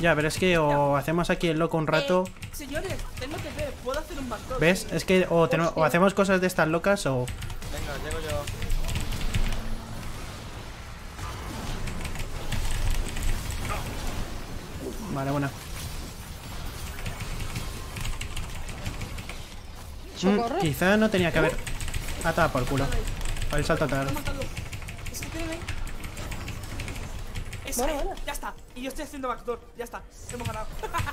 Ya, pero es que o hacemos aquí el loco un rato. Señores, tengo que ver, puedo hacer un backdoor. ¿Ves? Es que o hacemos cosas de estas locas o... Venga, llego yo. Vale, buena. Socorro. Quizá no tenía que haber atado por culo. Por el salto atrás. Es que tiene. Es Bueno, ahí, bueno. ya está. Y yo estoy haciendo backdoor, ya está. Hemos ganado.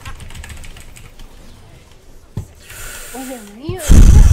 Oh, Dios mío.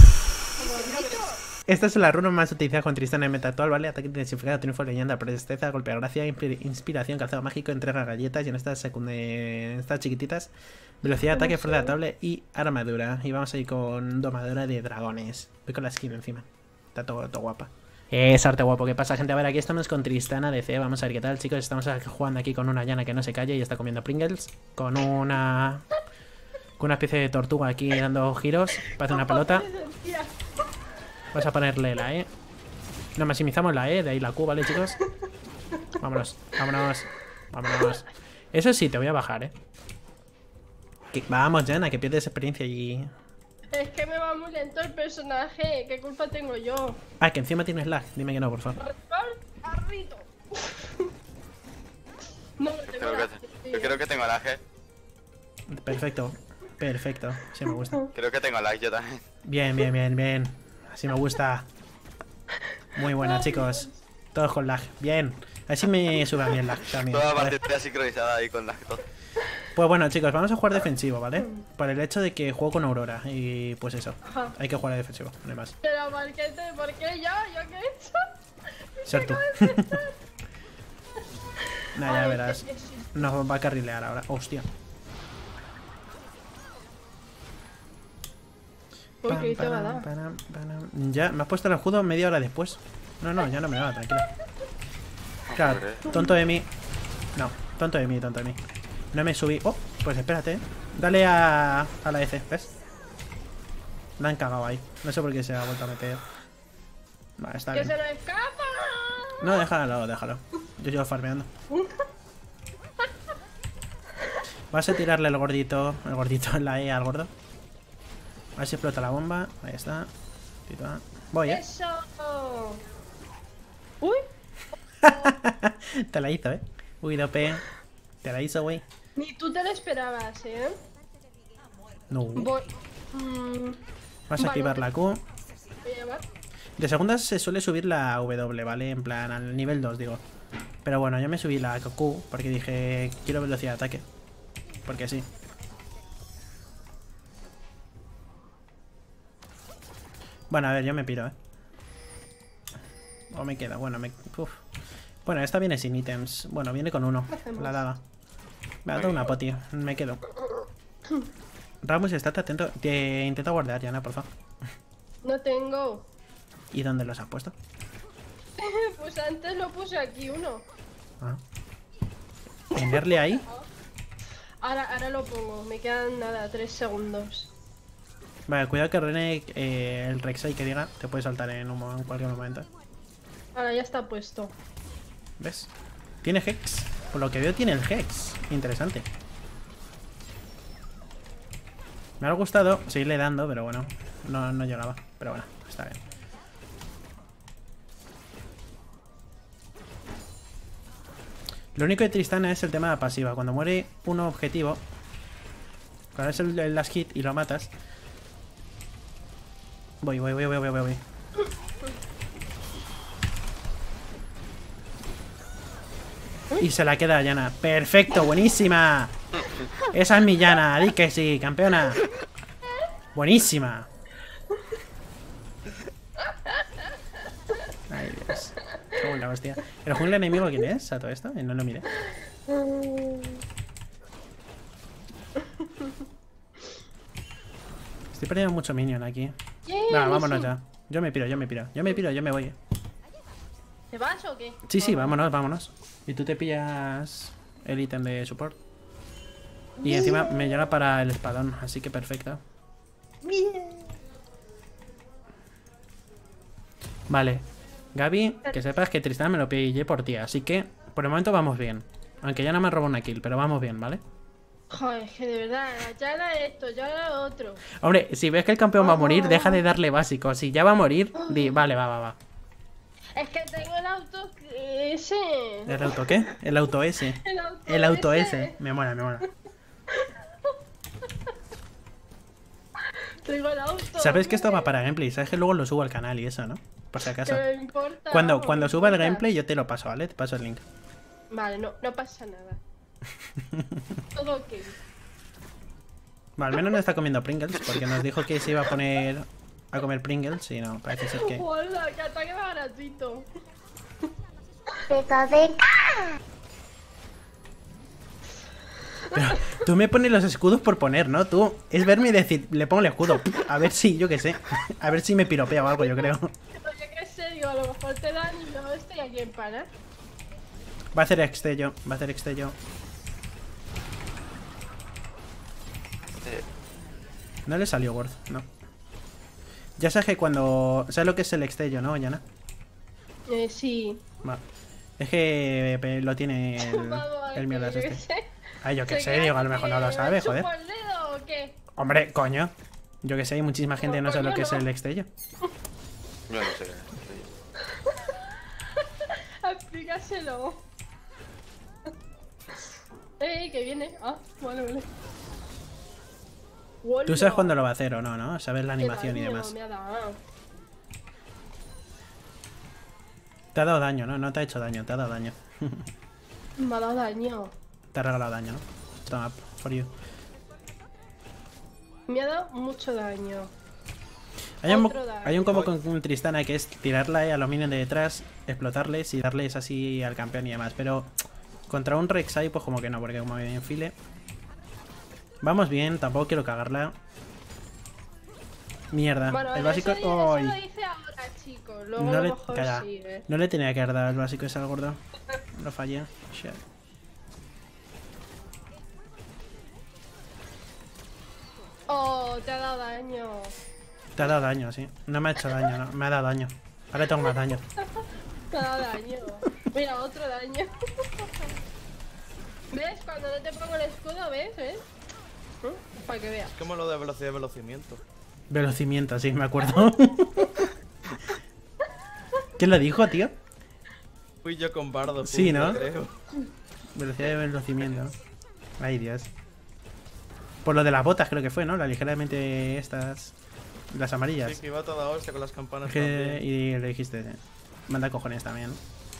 Esta es la runa más utilizada con Tristana en meta actual, ¿vale? Ataque intensificado, triunfo, leyenda, presteza, golpe de gracia, inspiración, calzado mágico, entrega galletas y en estas estas chiquititas, velocidad de ataque, fuerza de tablet y armadura. Y vamos a ir con domadora de dragones. Voy con la skin encima. Está todo guapa. Es arte guapo. ¿Qué pasa, gente? A ver, aquí estamos con Tristana DC. Vamos a ver qué tal, chicos. Estamos jugando aquí con una llana que no se calla y está comiendo Pringles. Con una especie de tortuga aquí dando giros. Parece una pelota. Vamos a ponerle la E. No, maximizamos la E, de ahí la Q, ¿vale, chicos? Vámonos, vámonos, vámonos. Eso sí, te voy a bajar, Vamos, Jana, que pierdes experiencia y... Es que me va muy lento el personaje. ¿Qué culpa tengo yo? Ah, que encima tienes lag. Dime que no, por favor. Arrito. No, tengo Yo creo que tengo lag, Perfecto, perfecto. Sí me gusta. Creo que tengo lag yo también. Bien, bien, bien, bien. Así me gusta. Muy buena, chicos. Todos con lag. Bien. Así me sube a mí el lag también. Toda la Vale. partida sincronizada ahí con lag todo. Pues bueno, chicos, vamos a jugar defensivo, ¿vale? Por el hecho de que juego con Aurora. Y pues eso. Ajá. Hay que jugar a defensivo, no hay más. Pero ¿por qué yo? ¿Yo qué he hecho? Ser tú. Nah, ya Ay, verás. Nos va a carrilear ahora. Hostia. Uy, que te va a dar. Ya, me has puesto el escudo media hora después. No, no, ya no me va, tranquilo. Claro, tonto de mí. No, tonto de mí, tonto de mí. No me subí. Oh, pues espérate. Dale a la EC, ¿ves? La han cagado ahí. No sé por qué se ha vuelto a meter. Vale, está ¡Que bien. se nos escapa! No, déjalo, déjalo. Yo sigo farmeando. Vas a tirarle el gordito en la E al gordo. A ver si explota la bomba. Ahí está. Voy, ¡Eso! ¡Uy! Te la hizo, Uy, dope. Te la hizo, güey. Ni tú te lo esperabas, ¿eh? No. Voy. Vas a activar la Q. Voy a llevar. De segundas se suele subir la W, ¿vale? En plan, al nivel 2, digo. Pero bueno, yo me subí la Q porque dije, quiero velocidad de ataque. Porque sí. Bueno, a ver, yo me piro, O me queda, bueno, Uf. Bueno, esta viene sin ítems. Bueno, viene con uno. La daga. Me ha dado una poti. Me quedo. Ramos, estate atento. Te intento guardar, Yana, por favor. No tengo. ¿Y dónde los has puesto? Pues antes lo puse aquí uno. Ah. ¿Tenerle ahí? Ahora lo pongo. Me quedan nada, 3 segundos. Vale, cuidado que René, el Rek'Sai que diga, te puede saltar en cualquier momento. Ahora ya está puesto. ¿Ves? Tiene Hex. Por lo que veo tiene el Hex. Interesante. Me ha gustado seguirle dando, pero bueno. No llegaba. Pero bueno, está bien. Lo único de Tristana es el tema de la pasiva. Cuando muere un objetivo, cuando es el last hit y lo matas. Voy. Y se la queda Yana. ¡Perfecto! ¡Buenísima! Esa es mi Yana. Di que sí, campeona. ¡Buenísima! Ay, Dios. Qué buena hostia. ¿El jungla enemigo quién es a todo esto? No lo mire. Estoy perdiendo mucho minion aquí. Nada, vámonos ya. Yo me piro. Yo me voy. ¿Te vas o qué? Sí, vámonos. Y tú te pillas el ítem de support. Y encima me llega para el espadón, así que perfecto. Vale. Gaby, que sepas que Tristana me lo pillé por ti, así que por el momento vamos bien. Aunque ya no me robó una kill, pero vamos bien, ¿vale? Joder, es que de verdad, ya era esto, ya era lo otro. Hombre, si ves que el campeón va a morir, deja de darle básico. Si ya va a morir, di, vale, va. Es que tengo el auto ese. ¿El auto qué? El auto S. El auto S. Me mola. Tengo el auto. ¿Sabes que esto va para gameplay? ¿Sabes que luego lo subo al canal y eso, no? Por si acaso. Que no importa. Cuando vamos, suba el importa. gameplay yo te lo paso, ¿vale? Te paso el link. Vale, no pasa nada. Todo ok. Vale, al menos no está comiendo Pringles, porque nos dijo que se iba a poner a comer Pringles y no, parece ser que... Hola, que ataque más gratuito. Pero tú me pones los escudos por poner, ¿no? Tú es verme y decir, le pongo el escudo. A ver si, yo qué sé. A ver si me piropea o algo, yo creo. Pero yo qué sé, digo, a lo mejor te dan y no estoy aquí en pana. Va a hacer extello, No le salió Worth, no. Ya sabes que cuando... ¿Sabes lo que es el extello, no, Yana? Sí. Va. Es que lo tiene Vamos, el mierda que yo este. qué sé. Ay, yo qué ¿Se sé, cree digo, a lo mejor no lo que sabe, joder. ¿Chupo el dedo o qué? Hombre, coño. Yo que sé, hay muchísima gente que no sabe lo que es Coño, el no. extello. Yo no sé. Explícaselo. Que viene. Ah, vale. Tú sabes cuándo lo va a hacer o no, ¿no? Sabes la animación y demás. Me ha dado. Te ha dado daño, ¿no? No te ha hecho daño, te ha dado daño. Me ha dado daño. Te ha regalado daño, ¿no? Toma, for you. Me ha dado mucho daño. Otro daño. Hay un combo con Tristana que es tirarla a los minions de detrás, explotarles y darles así al campeón y demás. Pero contra un Rek'Sai pues como que no, porque como me enfile. Vamos bien, tampoco quiero cagarla. Mierda, Bueno, el básico... eso ¡Ay! lo dice ahora, chicos. Luego No a lo le... mejor Calla. sigue. No le tenía que haber dado el básico ese al gordo. Lo fallé. Shit. Oh, te ha dado daño. Te ha dado daño, sí. No me ha hecho daño, no. Me ha dado daño. Ahora tengo más daño. Te ha dado daño. Mira, otro daño. ¿Ves? Cuando no te pongo el escudo, ¿ves? Para que veas. Es como lo de velocidad de velocimiento. Velocimiento, sí, me acuerdo. ¿Quién lo dijo, tío? Fui yo con Bardo. Sí, ¿no? Creo. Velocidad de velocimiento. Ay, Dios. Por lo de las botas creo que fue, ¿no? La ligeramente estas... Las amarillas. Sí, que iba toda hostia con las campanas Que... también. Y le dijiste... Manda cojones también.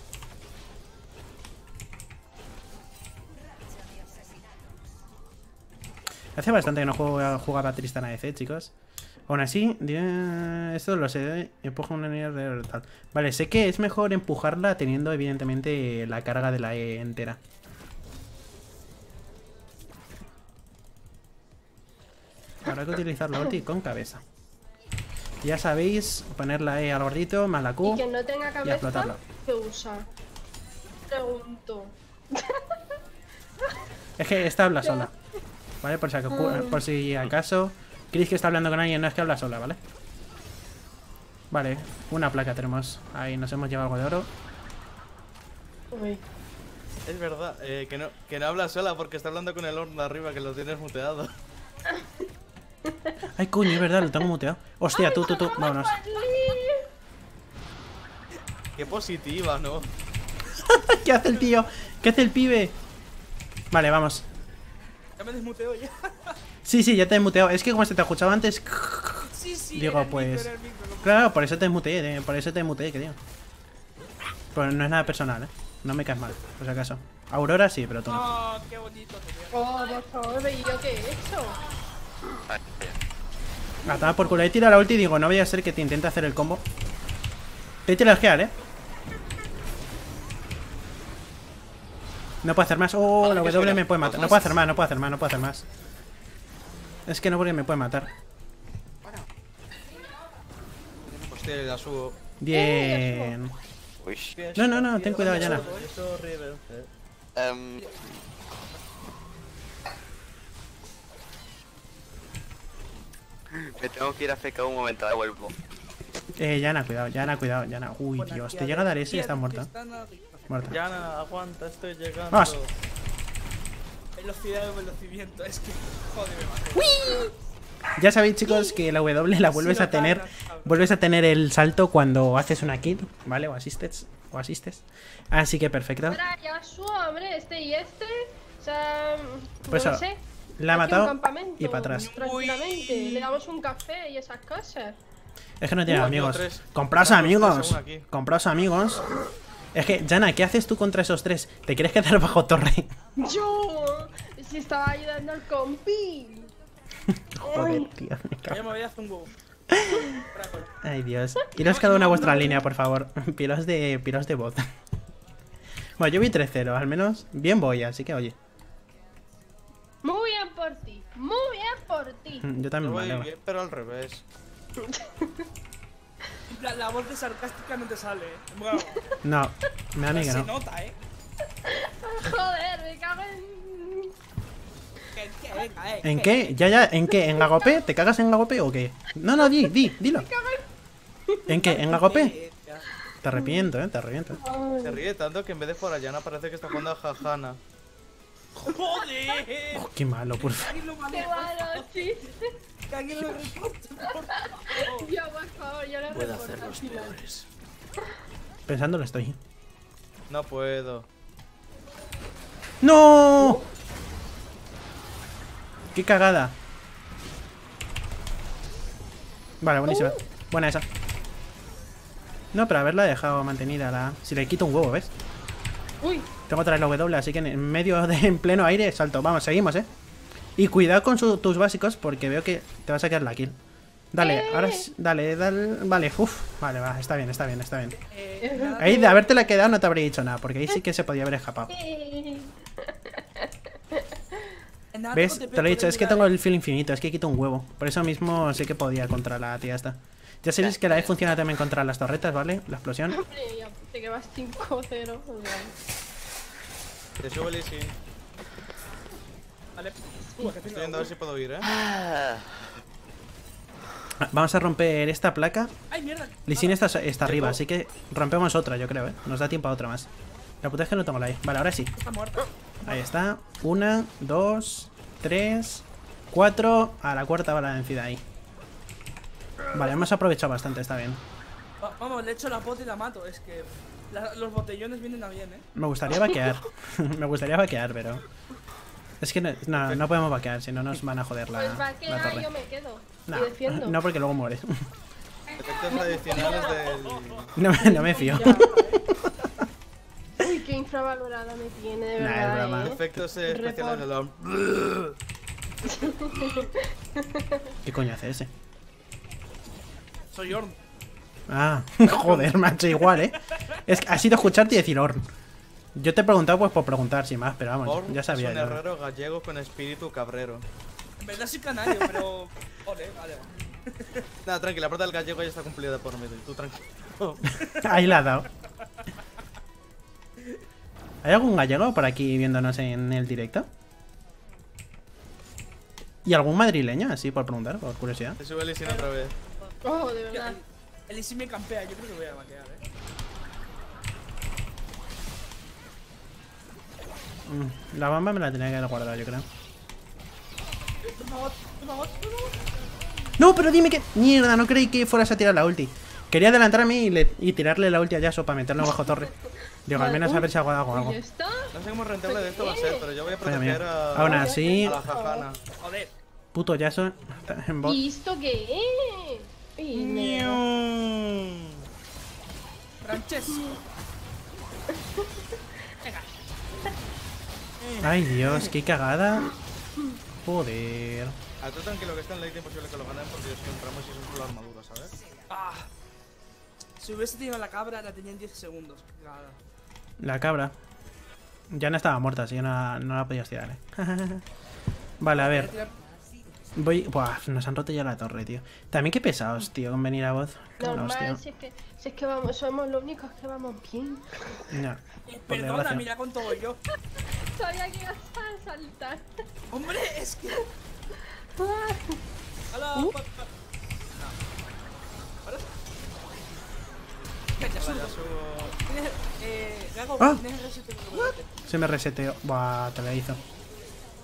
Hace bastante que no jugaba Tristana DC, chicos. Aún así, esto lo sé, empuja una unidad de tal. Vale, sé que es mejor empujarla teniendo evidentemente la carga de la E entera. Habrá que utilizar la ulti con cabeza. Ya sabéis, poner la E al gordito, más la Q. Y que no tenga y a cabeza, explotarlo. ¿qué usa? Pregunto. Es que esta habla sola. ¿Vale? Por si acaso creéis que está hablando con alguien, no es que habla sola, ¿vale? Vale, una placa tenemos. Ahí nos hemos llevado algo de oro. Uy. Es verdad, que no habla sola porque está hablando con el horno de arriba que lo tienes muteado. Ay, coño, es verdad, lo tengo muteado. Hostia, tú, vámonos. Qué positiva, ¿no? ¿Qué hace el tío? ¿Qué hace el pibe? Vale, vamos. Ya me desmuteo ya. Sí, ya te he muteado. Es que como se te escuchaba antes. Sí. Digo, era el pues... micro, era el micro, no. Claro, por eso te muteé, que digo. Pero no es nada personal, ¿eh? No me caes mal, por si acaso. Aurora sí, pero tú no. Oh, qué bonito te veo. Oh, por favor, ¿y yo qué he hecho? Ay, Atada por culo. He tirado la ulti y digo, no vaya a ser que te intente hacer el combo. Te he tirado el gear, ¿eh? No puedo hacer más. Oh, la W me puede matar. No puedo hacer más. Es que no, porque me puede matar. Hostia, la subo. Bien. uy. No, ten cuidado, Yana. Eso horrible. Me tengo que ir a FK un momento, ahora vuelvo. Yana, cuidado. Uy, Dios, te llega a dar ese y estás muerta. Están arriba. Muerta. Ya, aguanta, estoy llegando. Vamos. Velocidad de velocimiento, es que. Joder, me maté. Ya sabéis, chicos, que la W la vuelves a tener. Vuelves a tener el salto cuando haces una kill, ¿vale? O asistes. Así que perfecto. Ahora Yasuo, hombre, este y este. O sea, Pues no eso, sé. la ha Aquí un matado campamento, y para atrás. Tranquilamente. Le damos un café y esas cosas. Es que no tiene amigos. tres. Compraos Tengo tres amigos. aún aquí. Compraos amigos. Es que, Jana, ¿qué haces tú contra esos tres? ¿Te quieres quedar bajo torre? Yo, si estaba ayudando al compi. Joder, tío. me cago. Ya me voy a hacer un huevo. Ay, Dios. Iros cada una a vuestra línea, por favor. Piros de voz. Bueno, yo vi 3-0, al menos bien voy, así que oye. Muy bien por ti, muy bien por ti. Yo Yo también, voy vale. bien, pero al revés. La voz de sarcástica no te sale, Bueno, No, me da a mí que se no. nota, Joder, me cago en... Que venga, ¿En qué? Ya, ¿en qué? ¿En Gagope? ¿Te cagas en Gagope o qué? No, dilo. ¿En qué? ¿En Gagope? Te arrepiento, te arrepiento. Se ríe tanto que en vez de por allá parece que está jugando a Jajana. ¡Joder! Oh, qué malo, por favor. Alguien lo Qué maneja, malo, sí. que alguien lo reporte, por favor. Yo, por favor, yo lo reporto al final. Pensándolo estoy. No puedo. ¡No! ¡Qué cagada! Vale, buenísima. Buena esa. No, pero haberla dejado mantenida la... Si le quito un huevo, ¿ves? Uy, Tengo otra vez la W, así que en medio de en pleno aire salto. Vamos, seguimos, Y cuidado con tus básicos porque veo que te vas a quedar la kill. Dale, ahora dale. Vale, vale, va, está bien. Ahí de habértela quedado no te habría dicho nada, porque ahí sí que se podía haber escapado. ¿Ves? Te lo he dicho, es que tengo el feel infinito, es que quito un huevo. Por eso mismo sé que podía contra la tía esta. Ya sabéis que la E funciona también contra las torretas, ¿vale? La explosión. hombre, ya te que vas 5-0. Te subo el Lee Sin. Vale. Estoy viendo a ver si puedo ir, Vamos a romper esta placa. ¡Ay, mierda! Lee Sin está arriba, así que rompemos otra, yo creo, Nos da tiempo a otra más. La puta es que no tengo la E. Vale, ahora sí. Está muerta. Ahí está. 1, 2, 3, 4. A la cuarta va la vencida ahí. Vale, hemos aprovechado bastante, está bien. Vamos, le echo la pota y la mato. Es que los botellones vienen a bien, Me gustaría vaquear. Me gustaría vaquear, pero... Es que no podemos vaquear, si no nos van a joder la, Pues va la que torre. yo me quedo. No, Y defiendo. no, porque luego mueres. Efectos adicionales del... No me fío. Uy, qué infravalorada me tiene, de Nah, es verdad. broma. Efectos especiales de la... ¿Qué coño hace ese? Soy Orn. Ah, joder, macho, igual, Es que ha sido escucharte y decir Orn. Yo te he preguntado pues por preguntar, sin más, pero vamos, Orn ya sabía es un yo. herrero gallego con espíritu cabrero. En verdad soy canario, pero. Ole, vale. Nada, tranquila, la parte del gallego ya está cumplida por mí. Tú tranquilo. Ahí la ha dado. ¿Hay algún gallego por aquí viéndonos en el directo? ¿Y algún madrileño? Así por preguntar, por curiosidad. Te sube el Lee Sin otra vez. Oh, de verdad. El Isi me campea, yo creo que voy a vaquear, La bomba me la tenía que haber guardado, yo creo. Por favor, por favor, por favor. No, pero dime que... Mierda, no creí que fueras a tirar la ulti. Quería adelantarme y tirarle la ulti a Yasuo para meterlo bajo torre. Digo, al menos a ver si hago algo. ¿Y ya está? No sé cómo rentable de esto va a ser, pero yo voy a Coño proteger mío. a... Aún así, a la Jajana. Joder. puto Yasuo en bot. ¿Y esto qué es? Y mierda. Frances. Venga. Ay, Dios, qué cagada. Joder. A tú tranquilo que está en late imposible que lo ganen porque ellos entramos y son solo armaduras, ¿sabes? Ah. Si hubiese tenido la cabra, la tenía en 10 segundos. Claro. La cabra. Ya no estaba muerta, así que no la podías tirar, Vale, a ver. Voy... Buah, nos han roto ya la torre, tío. También qué pesados, tío, con venir a voz. Normal, si es que vamos, somos los únicos que vamos bien. No, por Perdona, desgracia. mira con todo yo. Sabía que ibas a saltar. Hombre, es que. Ah, ¡Hala! Vete, Vale, ya surdo. subo... Tienes. Gago, Ah. tienes el reset de Se me reseteó. Buah, te la hizo.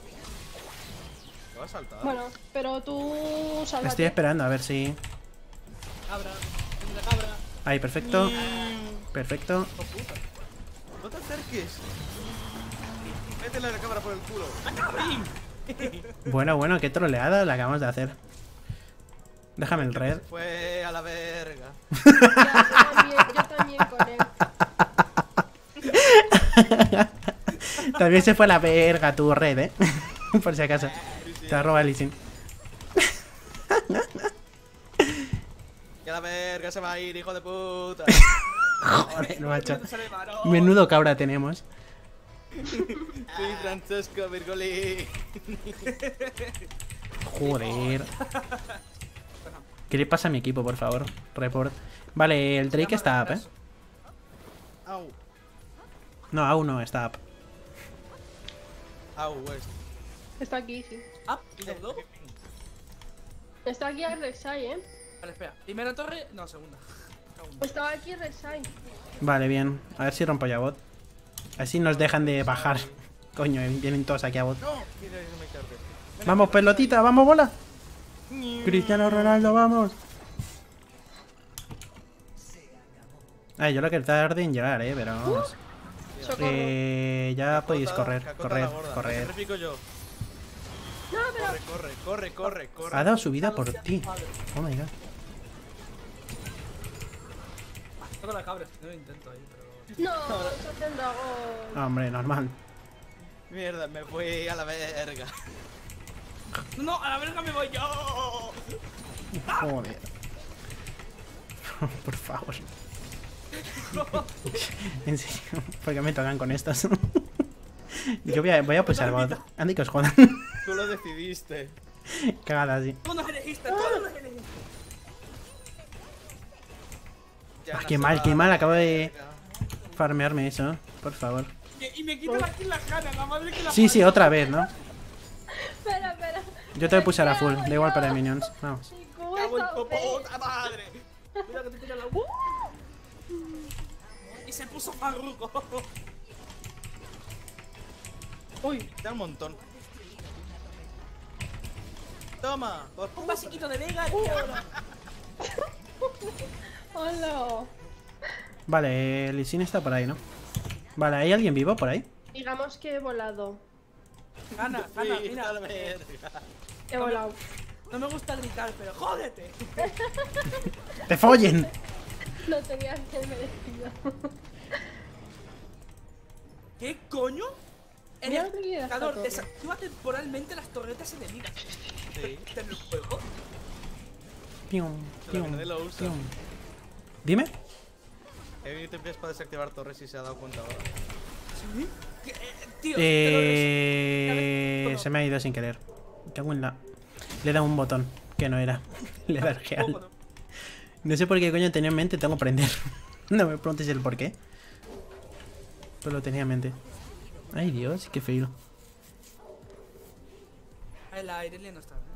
va a saltar. Bueno, pero tú sálvate. Estoy esperando a ver si... Cabra. Tengo la cabra. Ahí, perfecto. Perfecto. ¡Oh, puta! ¡No te acerques! Métele la cámara por el culo. Bueno, qué troleada la acabamos de hacer. Déjame el red. Fue a la verga. Ya, yo también con él. También se fue a la verga tu red, por si acaso. Te roba el Lee Sin. Y a la verga se va a ir, hijo de puta. Joder, macho. No sale varón. Menudo cabra tenemos. Soy Francesco Virgoli. Joder. ¿Qué le pasa a mi equipo, por favor? Report. Vale, el Drake está up, Au. No, aún no está up. Au, West. Está aquí, sí. Ah, ¿y dobló? Está aquí Rek'Sai, Vale, espera. Primera torre. No, segunda. Estaba aquí Rek'Sai. Vale, bien. A ver si rompo ya bot. Así nos dejan de bajar. Coño, vienen todos aquí a bot. No, quiero que me cargue. Vamos, pelotita, vamos, bola. Cristiano Ronaldo, vamos. Ay, yo lo que tarde en llegar, pero vamos. Socorro. Ya podéis correr, Cacota correr, la gorda. Me correr. sacrifico yo. No, pero Corre. Ha dado su vida por ti. Oh my god. Toco la cabra, no lo intento ahí, pero. no, se hacen dragón. Hombre, normal. Mierda, me fui a la verga. No, a la verga me voy yo. Joder. Por favor. En serio, ¿por qué me tocan con estos? Yo voy a pulsar bot. Andy, que os jodan. Tú lo decidiste. Cagada así. Tú nos elegiste, tú nos elegiste. Ya no Qué se mal, va qué a mal. la Acabo de verga. farmearme eso. Por favor. Y me quito la kill la cara, la madre que la Sí, sí, otra vez, ¿no? Espera. Yo te voy a pulsar a full. Da igual para minions. Vamos. Mi cubo Cago en está tu OP. puta madre. Mira que te tira la Y se puso farruco. Uy, Te da un montón. Toma, por Un basiquito de Vega y ahora. hola. Vale, Lee Sin está por ahí, ¿no? Vale, ¿hay alguien vivo por ahí? Digamos que he volado. Gana, Sí, mira. a la verga. He volado. No me gusta gritar, pero jódete. ¡Te follen! Lo tenía que merecido. ¿Qué coño? El Mira que ya está jugador todo. desactiva temporalmente las torretas enemigas. Sí. ¿En el juego? Pium, Lo que pium, nadie lo usa. pium. Dime. He venido TPs para desactivar torres y se ha dado cuenta ahora. ¿Sí? Tío, te lo Se me ha ido sin querer. Cago en la... Le he dado un botón que no era. Le he dado el real. ¿Cómo no? No sé por qué coño tenía en mente, tengo que prender. No me preguntes el por qué. Pero lo tenía en mente. Ay Dios, qué feo. El aire no está.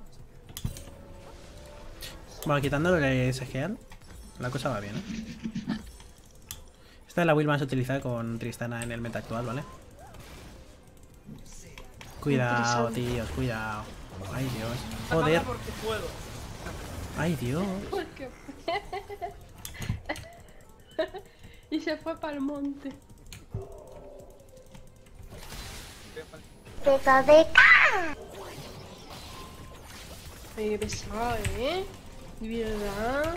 Bueno, quitándole ese gel, la cosa va bien, ¿eh? Esta es la build más utilizada con Tristana en el meta actual, ¿vale? Cuidado, tíos, cuidado. Ay Dios. Joder. Porque puedo. Ay Dios. ¿Por qué? Y se fue para el monte. Qué pesado, ¿eh? De verdad.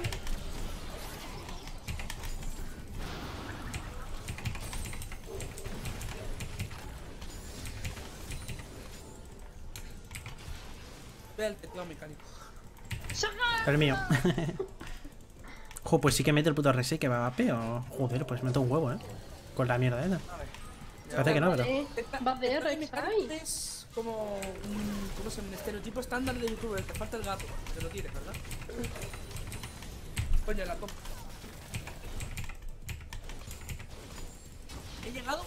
Ve el teclado mecánico. El mío. Jo, pues sí que mete el puto resi que va a peo. Joder, pues mete un huevo, con la mierda esa. Parece que no, pero. Va de El Rek'Sai. mecánico es como ¿cómo se llama? Un estereotipo estándar de youtuber. Te falta el gato. Te lo tires, ¿verdad? Coño, la compra. He llegado.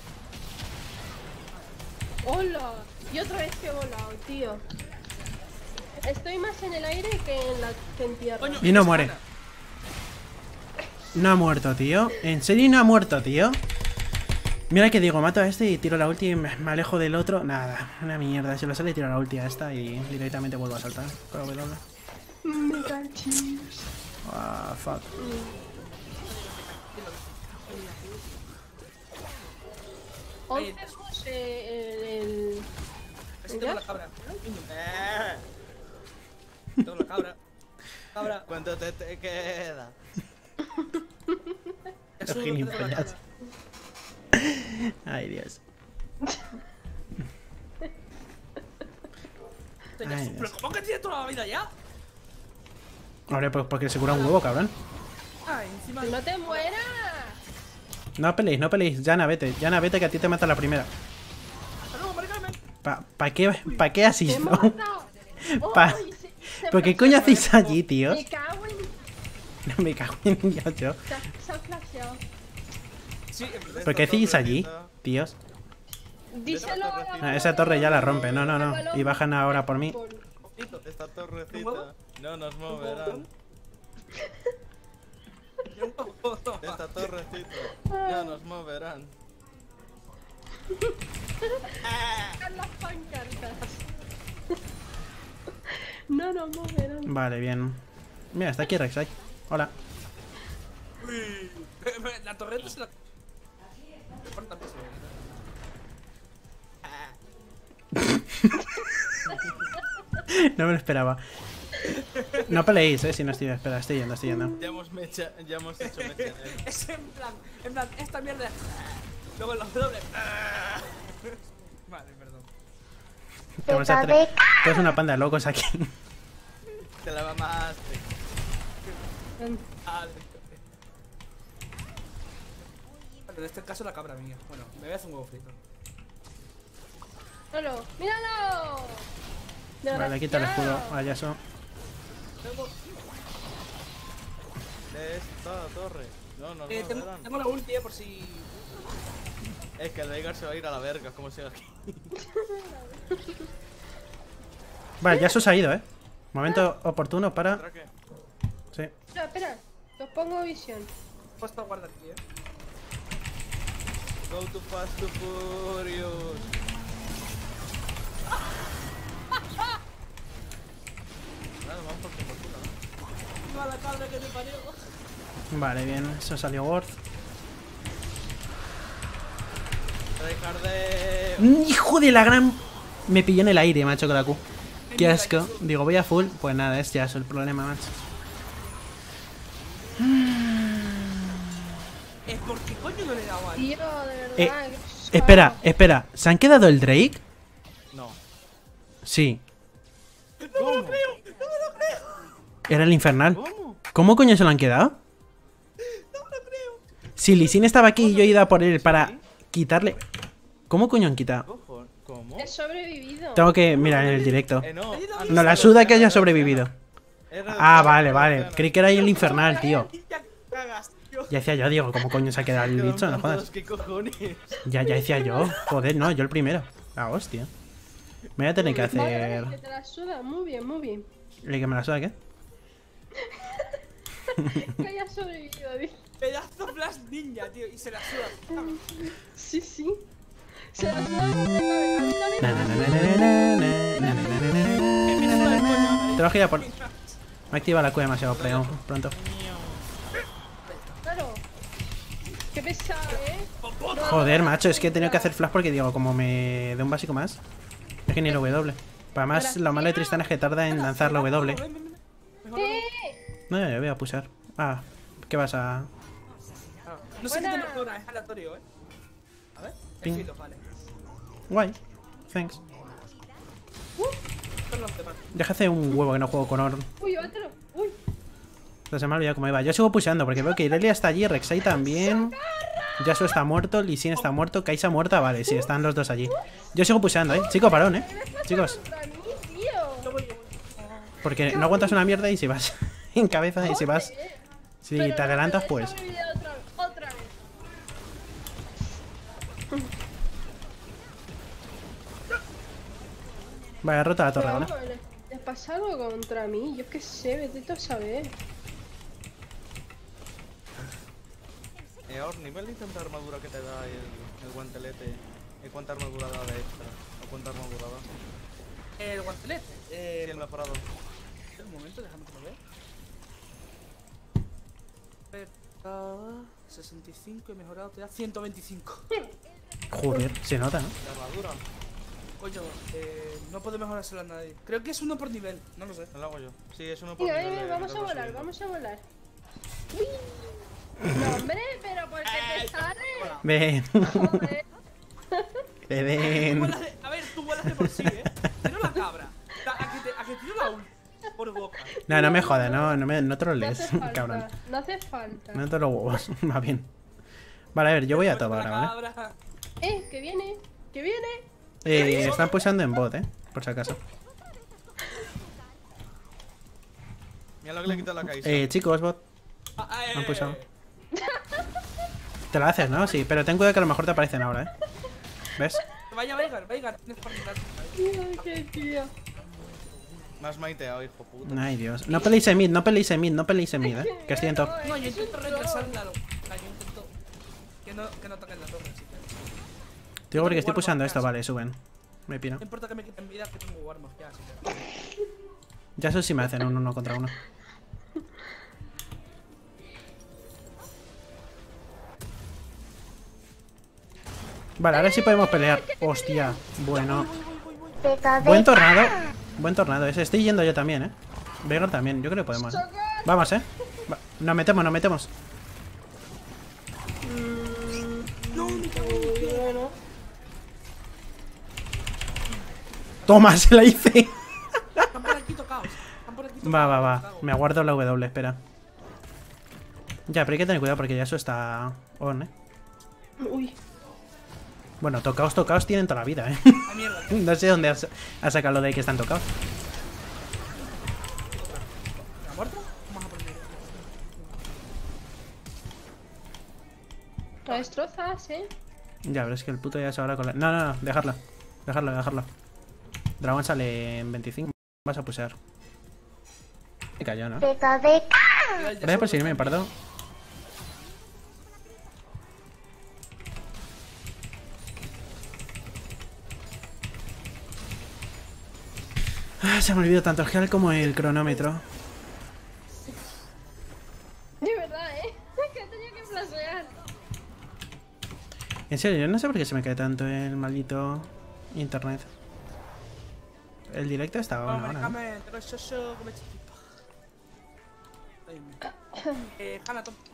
¡Hola! Y otra vez que he volado, tío. Estoy más en el aire que en tierra. Coño, Y no eres muere. Ana. No ha muerto, tío. ¿En serio no ha muerto, tío? Mira que digo, mato a este y tiro la ulti y me alejo del otro. Nada, una mierda. Si lo sale, tiro la ulti a esta y directamente vuelvo a saltar. Con la W. Me cachis. Ah, fuck. El... Ese tengo la cabra. Tengo la cabra. Cabra. ¿Cuánto te queda? Es Los uno que tengo la gilipollas. cabra. Ay, Dios. Tenía Ay, su- ¿Pero Dios. cómo que tiene toda la vida ya? Hombre, pues porque se cura un huevo, cabrón. Ah, encima. ¡No te mueras! No peleéis, no peleéis. Yana, vete que a ti te mata la primera. Hasta luego, Mari Carmen. ¿Pa qué así? ¡Te he No? matado! Pa- ¡Ay, ¿Pero qué coño hacéis allí, tíos? Me cago en... No me cago en Dios, yo. Se ha flasheado. Sí, en verdad. ¿Pero qué hacéis allí, tíos? Díselo a la... Ah, esa torre ya la rompe. No, no, no. Y bajan ahora por mí. Esta torrecita no nos moverán. Esta torrecita ya nos moverán. Sacan las pancartas. No nos moverán. Vale, bien. Mira, está aquí Rek'Sai. Hola. Uy. La torreta se la. Corta peso, No me lo esperaba. No peleéis, si no estoy. Espera, estoy yendo, estoy yendo. Ya hemos hecho mecha. Es en plan, esta mierda. Luego los dobles. Vale, perdón. Tenemos todos una panda de locos aquí. Te la mamaste. Vale. Bueno, en este caso la cabra mía. Bueno, me voy a hacer un huevo frito. ¡Míralo! ¡Míralo! Vale, quita el escudo a Yasuo. Tengo, De esta torre. No nos tengo, moverán. tengo la ulti, por si. Es que el Veigar se va a ir a la verga, como siga aquí. Vale, Yasuo se ha ido, Momento oportuno para. ¿Otra qué? Sí. Espera, espera. Os pongo visión. He puesto a guardar aquí, Go to fast to furious. Nada, vamos por culo, ¿no? No, la cabra que te parió. Vale, bien. Eso salió Worth. Tryhardeo. ¡Hijo de la gran! Me pilló en el aire, macho, con la Q. Qué asco. Digo, voy a full. Pues nada, es Yasuo el problema, macho. Es porque coño no le he dado a Tío, de verdad. Eh, qué Espera, suave. espera. ¿Se han quedado el Drake? No. Sí. ¿Cómo? Era el infernal. ¿Cómo? ¿Cómo coño se lo han quedado? Si Lee Sin estaba aquí y yo he ido a por él para quitarle. ¿Cómo coño han quitado? Cojo, ¿cómo? He sobrevivido. Tengo que mirar en el directo. No. No la suda que haya sobrevivido. Era Ah, de- vale, vale. Creí que era ahí el infernal, tío. Ya cagas, tío. Ya decía yo, digo, ¿cómo coño se ha quedado el bicho? No jodas. ¿Qué cojones? Ya decía yo. Joder, no, yo el primero. La hostia. Me voy a tener que hacer. Vale, que te la suda. Muy bien, muy bien. ¿El que me la suda qué? Que haya sobrevivido, dice. Pedazo Flash Ninja, tío. Y se la suda. Sí, sí. Se la suda. A mí no me Na, na, na, na, na, na, na, na, na, na. Te vas a girar por. Me activa la Q demasiado pronto. Claro. Qué pesado, Joder, macho, es que he tenido que hacer flash porque digo, como me dé un básico más. Es que ni el W. Además, lo malo de Tristana es que tarda en lanzar la W. No, ya voy a pulsar. Ah, ¿qué vas a...? No sé qué Buena. te lo es aleatorio, A ver. Ping. Filo, vale. Guay. Thanks. Perdón, te mato. Deja hacer un huevo que no juego con Orn. Uy, otro. Uy. Se me ha olvidado cómo iba. Yo sigo pulsando porque veo que Irelia está allí, Rek'Sai también. Yasuo está muerto, Lee Sin está muerto, Kai'Sa muerta. Vale, sí, están los dos allí. Yo sigo pulsando, Chico, parón, Chicos, Contra mí, tío. porque no aguantas una mierda y si vas en cabeza y si vas... Si Pero te no, adelantas, he pues... sobrevivido otra vez. Vaya, rota la torre Pero ahora. vamos, les pasa algo contra mí. Yo qué sé, vete tú a saber. Or, nivel de tanta armadura que te da el El guantelete. ¿Y cuánta armadura da de extra? ¿O cuánta armadura da? El guantelete. Sí, el mejorado. Un momento, déjame que lo vea. 65 y mejorado te da 125. Joder, se nota, ¿no? La armadura. Coño, no puedo mejorárselo a nadie. Creo que es uno por nivel, no lo sé. No lo hago yo. Sí, es uno por Venga, nivel venga, de- vamos de a volar, subiendo. vamos a volar. Uy. No, hombre, pero ¿por qué te sale? Ven, Joder. ven. A ver, tú vuelas de por sí, Tiro la cabra. A que tiro la ult por boca. No, no me jodas, no te lo No lees, hace falta, cabrón. no hace falta. No te los huevos, va bien. Vale, a ver, yo voy a top La ahora, ¿vale? cabra. Que viene, que viene. Están pulsando en bot, por si acaso. Mira lo que le quita la Kaisa. Chicos, bot, Ah, han pulsado. Te lo haces, ¿no? Sí, pero ten cuidado que a lo mejor te aparecen ahora, ¿Ves? Vaya, Veigar, tienes para quitar. Tío, qué tío. Me has maiteado, hijo puta. Ay, Dios. No peleéis en mid, no peleéis en mid, no peleéis en mid, Que estoy en top. No, yo intento retrasar la. Yo intento que no toquen la torre, así que. Digo porque estoy pulsando esto, vale, suben. Me pino. No importa que me quiten vida, que tengo armas ya, así que. Ya eso sí me hacen un 1 contra 1. Vale, ahora sí podemos pelear. Hostia, bueno. Buen tornado. Buen tornado ese. Estoy yendo yo también, Veigar también. Yo creo que podemos. Vamos, Nos metemos, nos metemos. Bueno. Toma, se la hice. Están por aquí tocados. Va. Me aguardo la W, espera. Ya, pero hay que tener cuidado porque ya eso está on, Uy. Bueno, tocaos tienen toda la vida, A mierda. No sé dónde ha sacado lo de que están tocados. ¿Ha muerto? Vamos a poner. La destrozas, Ya, pero es que el puto ya se ahora con la... No, dejarlo. Dragón sale en 25. Vas a pusear. Me cayó, ¿no? Gracias por seguirme, perdón. Se me olvidó tanto el gel como el cronómetro. De verdad, que tenía que flashear. En serio, yo no sé por qué se me cae tanto el maldito internet. El directo estaba una hora, ¿no? Hanna, toma.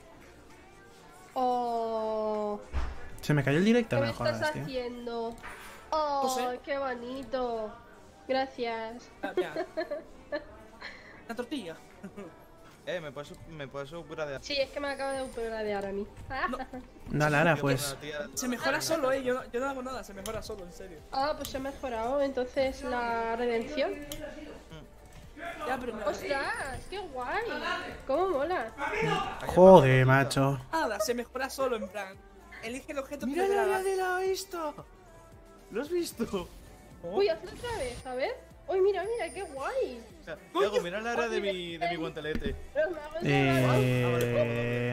Oh. Se me cayó el directo, ¿Qué no me me jodas, estás tío. haciendo? No Oh, sé. qué bonito. Gracias. Mira. La tortilla. ¿Me puedes upgradear? Sí, es que me acaba de upgradear a mí. No, Lara, Yo pues... con la tía- Se mejora solo, yo no hago nada, se mejora solo, en serio. Ah, pues he mejorado. Entonces la redención. Ya, pero me ¡Ostras! ¡Qué guay! ¿Cómo mola? Joder, macho. nada, se mejora solo, en plan. Elige el objeto que ¡Mira te la da. área de la esto! ¿Lo has visto? Uy, hazlo otra vez, a ver. Uy, mira, qué guay. O sea, Diego, mira la área de mi guantelete. Los magos de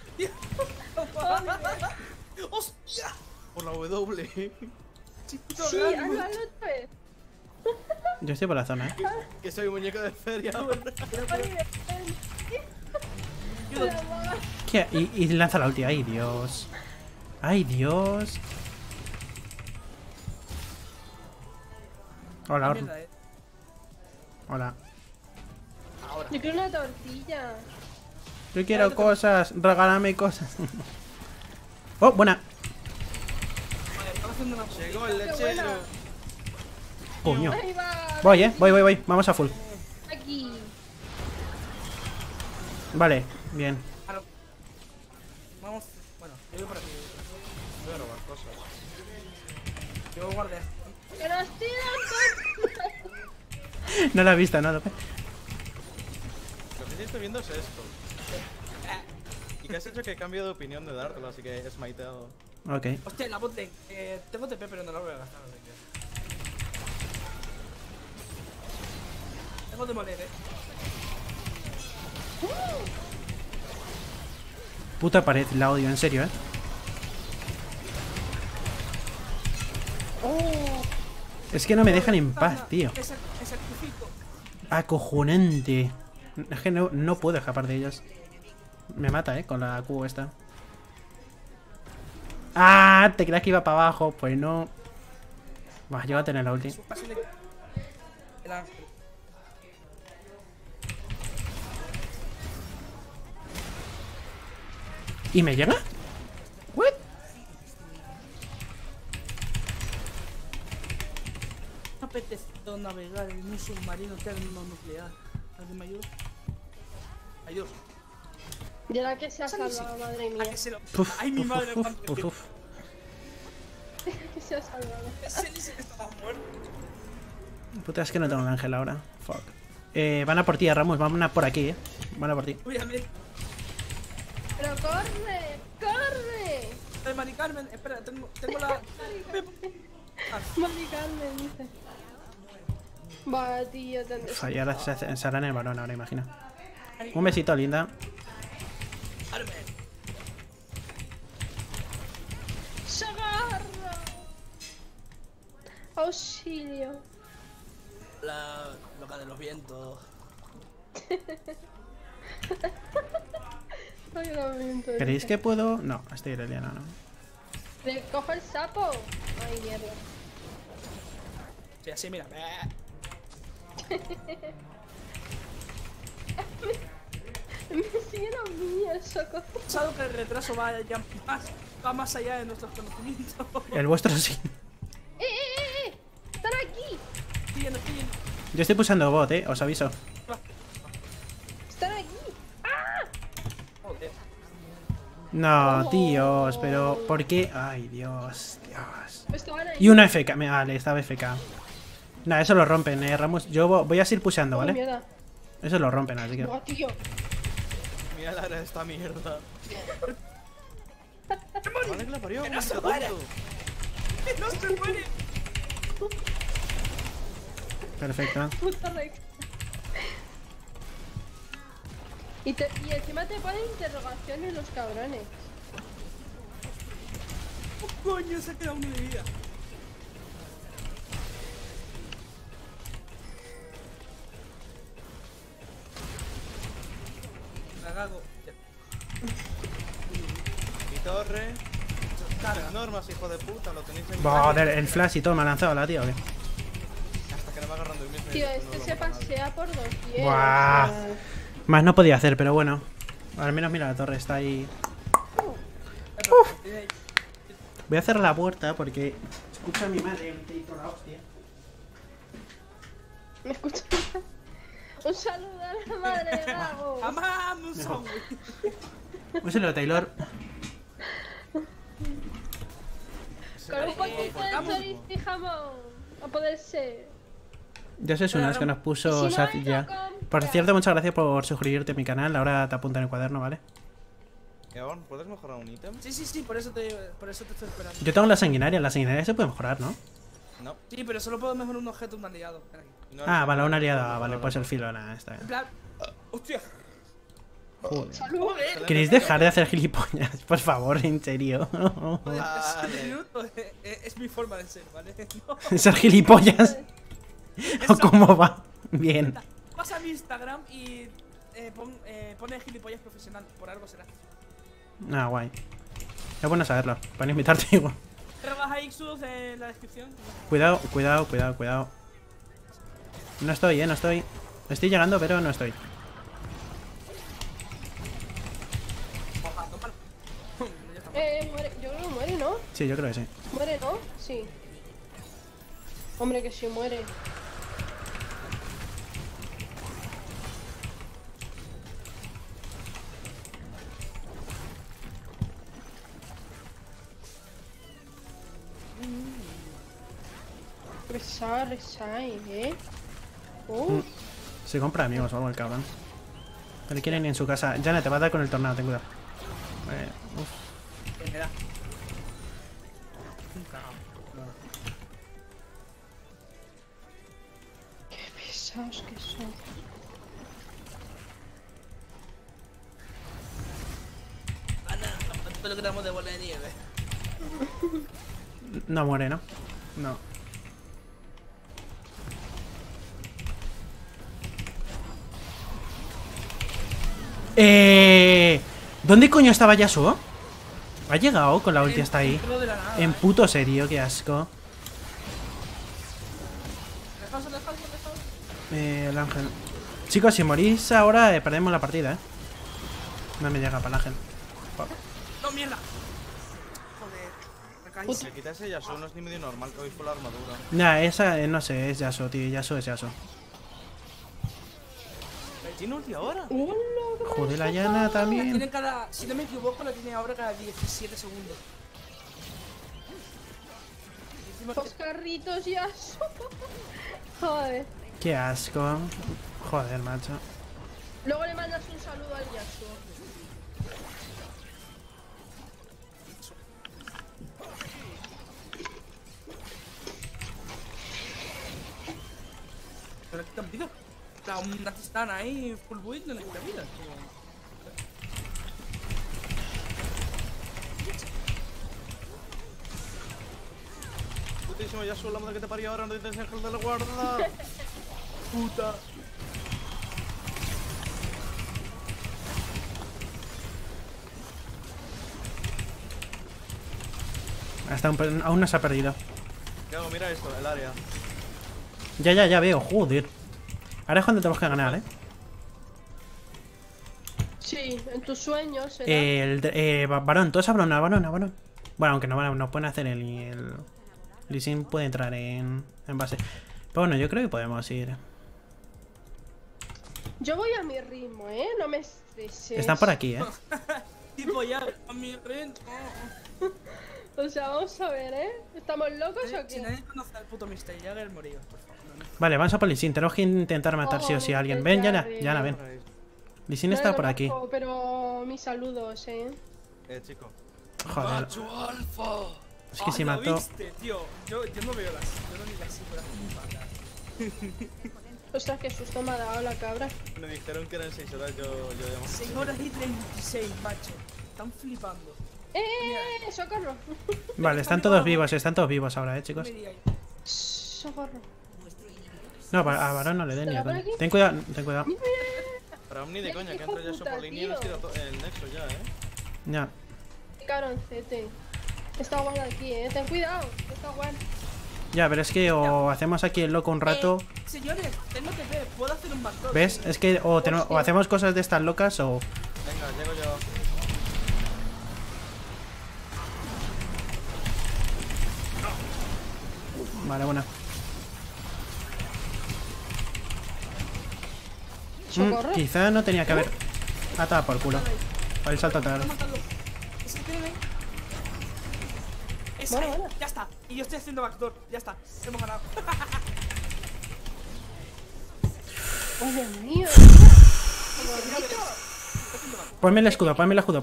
¡Hostia! Por la W. Chiquito, Sí, grande. hazlo otra vez. Yo estoy por la zona, Que soy muñeco de feria. ¿Qué? Y lanza la ulti. Ay, Dios. Ay, Dios. Hola, Mierda, Hola. Yo quiero una tortilla. Yo quiero cosas. Regálame cosas. Oh, buena. Vale, estamos haciendo una Llegó el lechero. Coño. Ahí va. Voy. Vamos a full. Aquí. Vale, bien. Claro. Vamos. Bueno, yo voy por aquí. Voy a robar cosas. Yo guardé. ¡Que nos tiran! No la he visto, no lo Lo que sí estoy viendo es esto. Y que has hecho que cambie de opinión de dártelo, así que es maiteado. Ok. Hostia, la bot lane. Tengo TP, pero no la voy a gastar. Así que... Tengo demoler, Puta pared, la odio, en serio, Es que no me dejan en paz, tío. Me sacrifico. Acojonante. Es que no puedo escapar de ellos. Me mata, con la Q esta. ¡Ah! ¿Te creas que iba para abajo? Pues no. Buah, yo voy a tener la ulti. El ángel. ¿Y me llega? ¿What? Me apetece navegar en un submarino termonuclear. ¿Alguien me ayuda? Adiós. De la que se ha salvado, madre ¿A mía. que se lo... Puf, Ay, mi uf, madre, uf, cuánto uf, tiempo. uf. Que se ha salvado. Ese dice que estaba muerto. Puta, es que no tengo un ángel ahora. Fuck. Van a por ti, Ramos. Van a por aquí, Van a por ti. Uy, a ver. ¡Pero corre! ¡Corre! Mari Carmen, espera, tengo la... Mari Carmen, dice. Va, tío, tendré. Uf, y ahora se harán el balón ahora, imagina. Un besito, linda. ¡Socorro! ¡Auxilio! La loca de los vientos. Ay, lo miento. ¿Creéis que puedo? No, estoy Ireliana, ¿no? ¿Le cojo el sapo? Ay, mierda. Sí, así, mira. Me siguen a mí el socorro. Pensado que el retraso va más allá de nuestros conocimientos. El vuestro sí. ¡Están aquí! Estoy yendo. Yo estoy pulsando bot, os aviso. Va. ¡Están aquí! Joder. No, tíos, pero ¿por qué? Ay, Dios. Estaban ahí. Y una FK, vale, estaba FK. Nah, eso lo rompen, Ramos. Yo voy a seguir pushando, Ay, ¿vale? mierda. Eso lo rompen, así que... Buah, tío. Mira la de esta mierda. Vale, que la parió, no se tonto. muere. ¡No se muere! Perfecto. Puta Rex. Y encima te ponen interrogaciones los cabrones. ¡Oh, coño! Se ha quedado uno de vida. Cagado. Mi torre. Normas, hijo de puta, lo tenéis en Joder, el flash y todo me ha lanzado la tía, ¿o qué? Hasta que no me agarran de un mismo. Tío, este se pasea por dos pies. Buah. Más no podía hacer, pero bueno. Al menos mira, la torre está ahí. Voy a cerrar la puerta porque escucho a mi madre te hizo la hostia. ¿Me escuchas? Un saludo a la madre de Gago. ¡Mamá! ¡Un sándwich! Un saludo, Taylor. Con un poquito de chorizo y jamón. A poder ser. Ya sois unas que nos puso Si no Sat hay, ya. no compra. Por cierto, muchas gracias por suscribirte a mi canal. Ahora te apunta en el cuaderno, ¿vale? Evan, ¿puedes mejorar un ítem? Sí, por eso te estoy esperando. Yo tengo la sanguinaria se puede mejorar, ¿no? No. Sí, pero solo puedo mejorar un objeto, un aliado. Espera aquí. No, Ah, no, vale, no, una no, aliada, no, vale, no, pues no. el filo, nada, está En bien. plan. ¡Hostia! Joder. ¡Joder! ¿Queréis dejar de hacer gilipollas? Por favor, en serio. Vale. Es mi forma de ser, ¿vale? No. ¿Ser gilipollas? ¿O cómo va? Bien. Pasa a mi Instagram y pone gilipollas profesional, por algo será. Ah, guay. Es bueno saberlo, para invitarte igual. Rebaja Ixus en la descripción. Cuidado, cuidado, cuidado, cuidado. No estoy, no estoy. Estoy llegando, pero no estoy. Ojalá, tómalo. Ya está. Muere. Yo creo que muere, ¿no? Sí, yo creo que sí. ¿Muere, no? Sí. Hombre, que sí muere. Resa, ¿eh? Se compra amigos o algo el cabrón. No le quieren ni en su casa. Janet, te va a dar con el tornado, ten cuidado. Uf. Me da. Qué pesados que son. Ana, ¿cuánto logramos de bola de nieve? No muere, ¿no? No. ¿Dónde coño estaba Yasuo? ¿Ha llegado con la ulti hasta ahí? Dentro de la nada, En puto serio, qué asco. Dejaos. El ángel. Chicos, si morís ahora, perdemos la partida, No me llega para el ángel. No, mierda. Joder, me caí. Si quitas ella, no es ni medio normal que hoy fue la armadura. Nah, esa, no sé, es Yasuo, tío. Yasuo es Yasuo. ¿Tiene ulti ahora? Joder, la llana La también. tiene cada, si no me equivoco, la tiene ahora cada 17 segundos. Y encima Los carritos ya. Joder. Qué asco. Joder, macho. Luego le mandas un saludo al Yasuo. pero le quitan vida. Una tristana ahí, full build, no le quita vida. Putísimo, ya solo la madre que te parió ahora, no dices ángel de la guarda. Puta. Aún no se ha perdido. ¿Qué hago? Mira esto, el área. Ya veo, joder. Ahora es cuando tenemos que ganar, Sí, en tus sueños. ¿Será? Varón, todos hablan a varón. Bueno, aunque no pueden hacer el Lee Sin puede entrar en base. Pero bueno, yo creo que podemos ir. Yo voy a mi ritmo, No me estreses. Están por aquí, Tipo ya, a mi ritmo. O sea, vamos a ver, ¿Estamos locos o Si qué? nadie conoce al puto Mr. Jagger, moríos, por favor. No. Vale, vamos a por Lee Sin. Tenemos que intentar matar sí o sí a alguien. Ven, Yana, ven. Lee Sin No está lo por aquí. conozco, pero mis saludos, Chico. Joder. alfa! Es que si ¿la mató. viste, tío? Yo no veo las. Yo no vi las símbolas. Ostras, qué susto me ha dado la cabra. Me dijeron que eran 6 horas, yo llamo. 6 horas y 36, macho. Están flipando. ¡Socorro! Vale, están todos vivos ahora, chicos. Me diría, ¡Socorro! No, a varón no le den ni a ¿Estará por coña. aquí? Ten cuidado. Para Omni de coña, que Hijo entra ya puta, por línea y nos tira tío. el nexo ya, Ya. ¡Qué cabroncete! Está guay aquí, Ten cuidado, está guay. Ya, pero es que o hacemos aquí el loco un rato. señores, tengo que ver, puedo hacer un backdoor. ¿Ves? Es que o hacemos cosas de estas locas o. Venga, llego yo. Vale, buena. ¡Socorro! Quizá no tenía que haber atado por culo. O el salto tarde. Mátalo. Es que tiene. Es Bueno, ahí, bueno. ya está. Y yo estoy haciendo backdoor, ya está. Hemos ganado. ¡Oh, Dios mío! Ponme el escudo.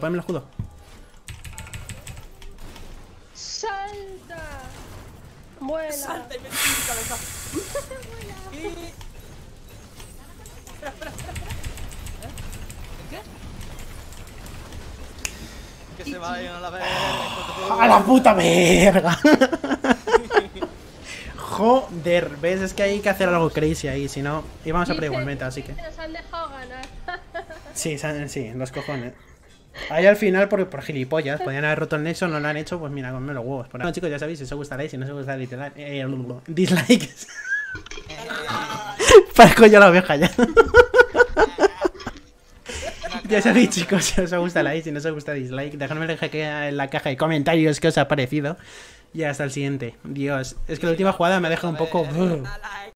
¡Salta! ¡Vuela! Salta y me tira en mi cabeza. Y... Espera. ¿Qué? Que se vayan a la vez. ¡A la puta verga! Joder, ¿ves? Es que hay que hacer algo crazy ahí, si no íbamos a perder igualmente, así que. Nos han dejado ganar. Sí, los cojones. Ahí al final, por gilipollas, podían haber roto el nexo, no lo han hecho, pues mira, conme los huevos. Bueno, chicos, ya sabéis, si os gusta like, si no os gusta dislikes. Parezco yo la oveja ya. Ya sabéis, chicos, si os gusta like, si no os gusta dislike, dejadme en la caja de comentarios qué os ha parecido. Y hasta el siguiente. Dios, es que la última jugada me ha dejado un poco. Da like.